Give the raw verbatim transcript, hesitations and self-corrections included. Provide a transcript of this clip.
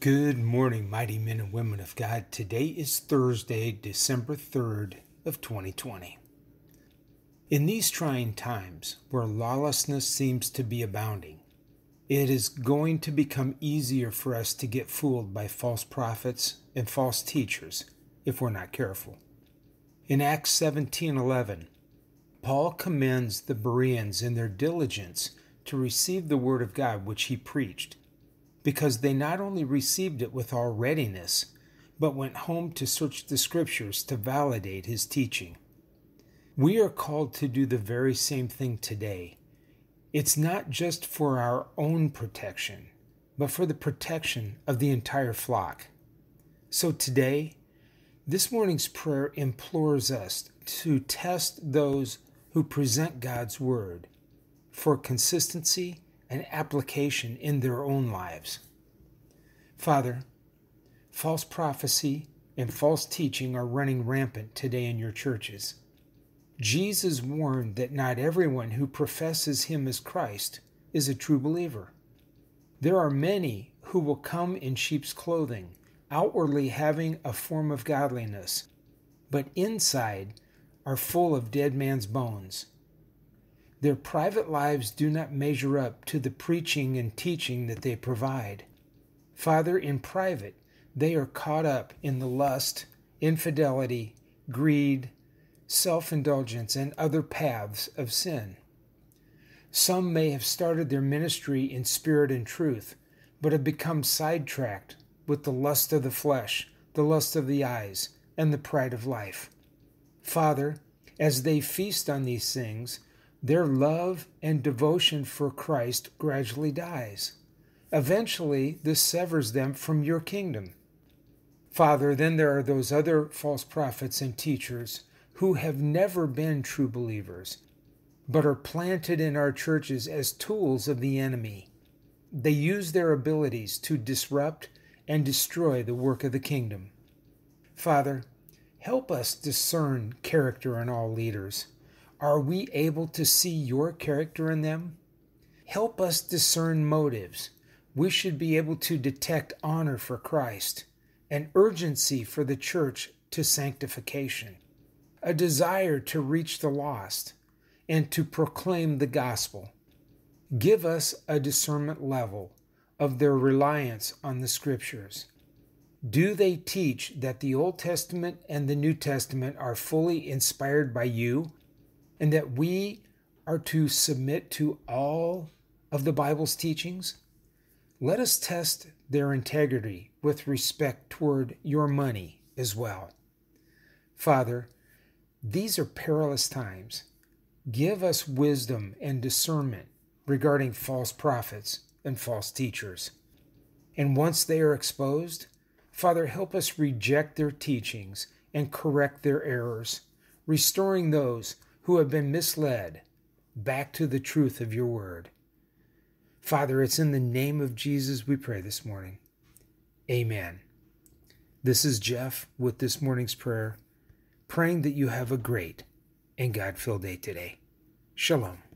Good morning, mighty men and women of God. Today is Thursday, December third of twenty twenty. In these trying times where lawlessness seems to be abounding, it is going to become easier for us to get fooled by false prophets and false teachers if we're not careful. In Acts seventeen eleven, Paul commends the Bereans in their diligence to receive the word of God which he preached, because they not only received it with all readiness, but went home to search the Scriptures to validate his teaching. We are called to do the very same thing today. It's not just for our own protection, but for the protection of the entire flock. So today, this morning's prayer implores us to test those who present God's Word for consistency and application in their own lives. Father, false prophecy and false teaching are running rampant today in your churches. Jesus warned that not everyone who professes him as Christ is a true believer. There are many who will come in sheep's clothing, outwardly having a form of godliness, but inside are full of dead man's bones. Their private lives do not measure up to the preaching and teaching that they provide. Father, in private, they are caught up in the lust, infidelity, greed, self-indulgence, and other paths of sin. Some may have started their ministry in spirit and truth, but have become sidetracked with the lust of the flesh, the lust of the eyes, and the pride of life. Father, as they feast on these things, their love and devotion for Christ gradually dies. Eventually, this severs them from your kingdom. Father, then there are those other false prophets and teachers who have never been true believers, but are planted in our churches as tools of the enemy. They use their abilities to disrupt and destroy the work of the kingdom. Father, help us discern character in all leaders. Are we able to see your character in them? Help us discern motives. We should be able to detect honor for Christ, an urgency for the church to sanctification, a desire to reach the lost, and to proclaim the gospel. Give us a discernment level of their reliance on the Scriptures. Do they teach that the Old Testament and the New Testament are fully inspired by you, and that we are to submit to all of the Bible's teachings? Let us test their integrity with respect toward your money as well. Father, these are perilous times. Give us wisdom and discernment regarding false prophets and false teachers. And once they are exposed, Father, help us reject their teachings and correct their errors, restoring those who have been misled back to the truth of your word. Father, it's in the name of Jesus we pray this morning. Amen. This is Jeff with this morning's prayer, praying that you have a great and God-filled day today. Shalom.